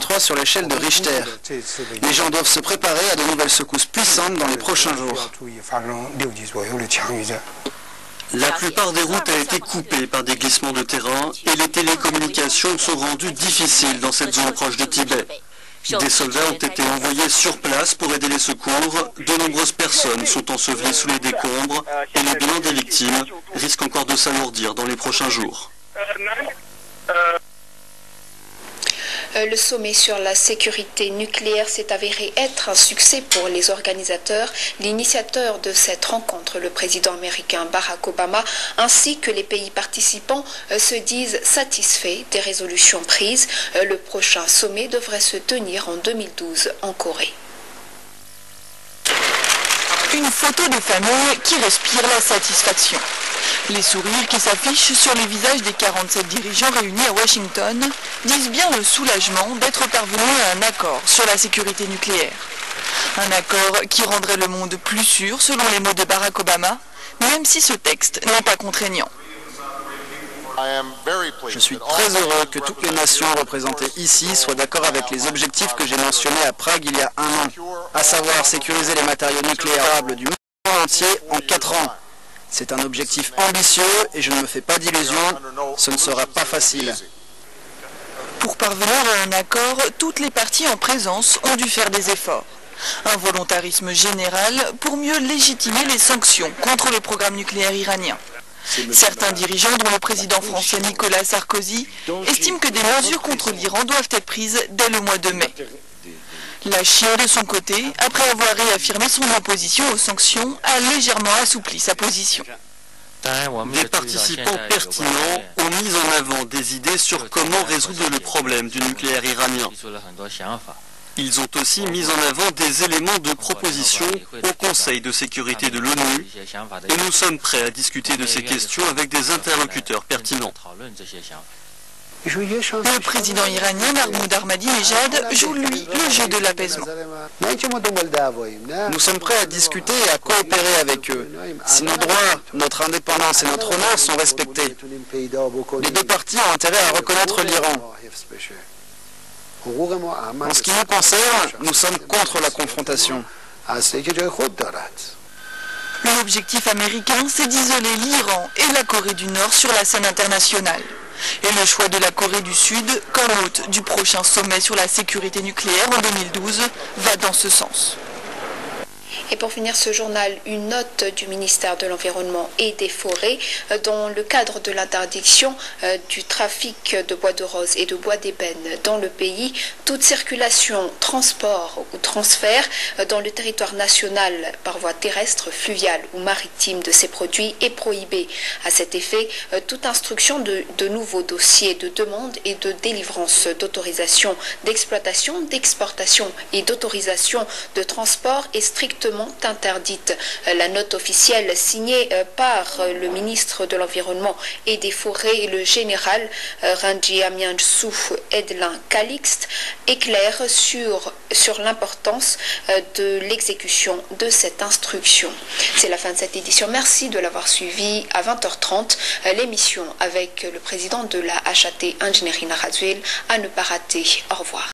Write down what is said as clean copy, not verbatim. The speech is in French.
4,3 sur l'échelle de Richter. Les gens doivent se préparer à de nouvelles secousses puissantes dans les prochains jours. La plupart des routes ont été coupées par des glissements de terrain et les télécommunications sont rendues difficiles dans cette zone proche de Tibet. Des soldats ont été envoyés sur place pour aider les secours. De nombreuses personnes sont ensevelies sous les décombres et le bilan des victimes risque encore de s'alourdir dans les prochains jours. Le sommet sur la sécurité nucléaire s'est avéré être un succès pour les organisateurs. L'initiateur de cette rencontre, le président américain Barack Obama, ainsi que les pays participants se disent satisfaits des résolutions prises. Le prochain sommet devrait se tenir en 2012 en Corée. Une photo de famille qui respire la satisfaction. Les sourires qui s'affichent sur les visages des 47 dirigeants réunis à Washington disent bien le soulagement d'être parvenus à un accord sur la sécurité nucléaire. Un accord qui rendrait le monde plus sûr, selon les mots de Barack Obama, même si ce texte n'est pas contraignant. Je suis très heureux que toutes les nations représentées ici soient d'accord avec les objectifs que j'ai mentionnés à Prague il y a un an, à savoir sécuriser les matériaux nucléaires du monde entier en 4 ans. C'est un objectif ambitieux et je ne me fais pas d'illusions, ce ne sera pas facile. Pour parvenir à un accord, toutes les parties en présence ont dû faire des efforts. Un volontarisme général pour mieux légitimer les sanctions contre le programme nucléaire iranien. Certains dirigeants, dont le président français Nicolas Sarkozy, estiment que des mesures contre l'Iran doivent être prises dès le mois de mai. La Chine, de son côté, après avoir réaffirmé son opposition aux sanctions, a légèrement assoupli sa position. Des participants pertinents ont mis en avant des idées sur comment résoudre le problème du nucléaire iranien. Ils ont aussi mis en avant des éléments de proposition au Conseil de sécurité de l'ONU et nous sommes prêts à discuter de ces questions avec des interlocuteurs pertinents. Le président iranien Mahmoud Ahmadinejad joue, lui, le jeu de l'apaisement. Nous sommes prêts à discuter et à coopérer avec eux. Si nos droits, notre indépendance et notre honneur sont respectés, les deux parties ont intérêt à reconnaître l'Iran. En ce qui nous concerne, nous sommes contre la confrontation. L'objectif américain, c'est d'isoler l'Iran et la Corée du Nord sur la scène internationale. Et le choix de la Corée du Sud, comme hôte du prochain sommet sur la sécurité nucléaire en 2012, va dans ce sens. Et pour finir ce journal, une note du ministère de l'Environnement et des Forêts dans le cadre de l'interdiction du trafic de bois de rose et de bois d'ébène dans le pays. Toute circulation, transport ou transfert dans le territoire national par voie terrestre, fluviale ou maritime de ces produits est prohibée. À cet effet, toute instruction de nouveaux dossiers de demande et de délivrance d'autorisation d'exploitation, d'exportation et d'autorisation de transport est strictement interdite. La note officielle signée par le ministre de l'Environnement et des Forêts, le général Ranji Amiansu Edlin Calixte, éclaire sur l'importance de l'exécution de cette instruction. C'est la fin de cette édition. Merci de l'avoir suivi. À 20h30, l'émission avec le président de la HAT Ingénierie Narazuel à ne pas rater. Au revoir.